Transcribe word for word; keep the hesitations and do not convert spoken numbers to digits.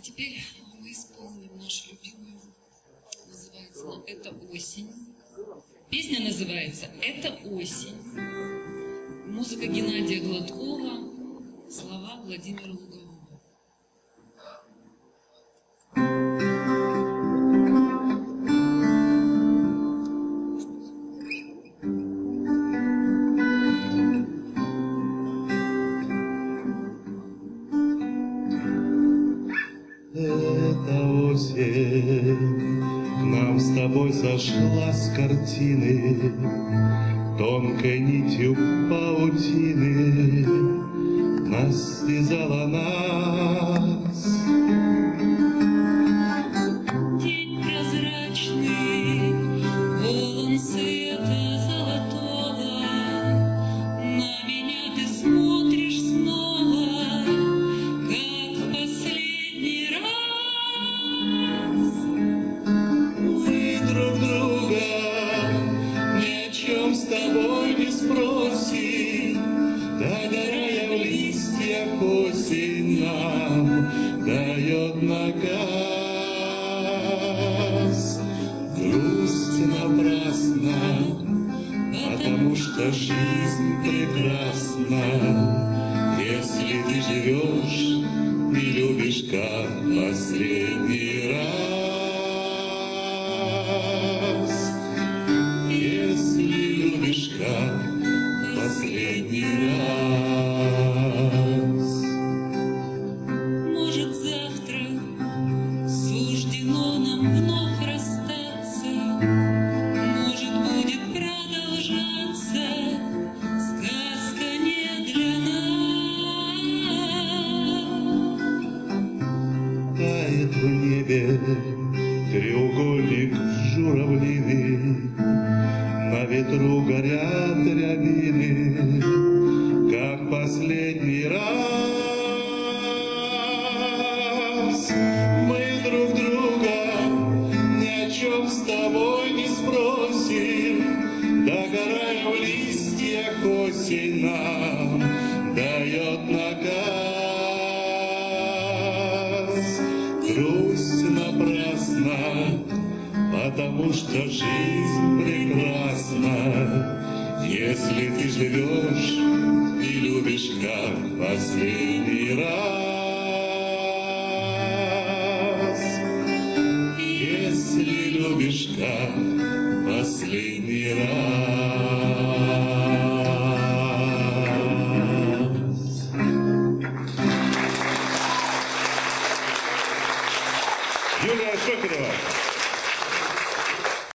теперь мы исполним нашу любимую, называется она «Это осень». Песня называется «Это осень». Музыка Геннадия Гладкова, слова Владимира Лугового. Эта осень к нам с тобой сошла с картины, тонкой нитью паутины нас связала нас. День прозрачный, полон света золотого, на меня ты смотришь снова, как в последний раз. Мы друг друга ни о чем с тобой не спросим, догорая в листьях осень нам дает наказ. Грусть напрасна, потому что жизнь прекрасна, если ты живешь и любишь как последний раз. Если любишь как последний раз. Может, завтра суждено нам вновь расстаться, может, будет продолжаться сказка не для нас. Тает в небе треугольник журавлиный, на ветру горят рябины, как последний раз. Мы друг друга ни о чем с тобой не спросим, догорая в листьях осень нам дает наказ. Грусть напрасна, потому что жизнь прекрасна, если ты живешь и любишь как последний раз. Если любишь как последний раз. Юлия Шоколева.